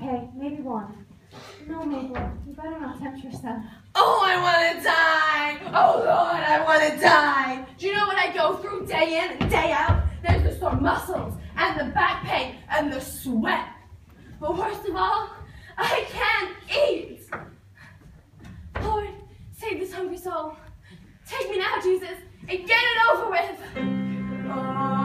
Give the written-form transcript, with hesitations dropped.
Okay, maybe one. No, Mabel, you better not tempt yourself. Oh, I want to die! Oh, Lord, I want to die! Do you know what I go through day in and day out? There's the sore muscles, and the back pain, and the sweat. But worst of all, I can't eat! Lord, save this hungry soul. Take me now, Jesus, and get it over with! Oh.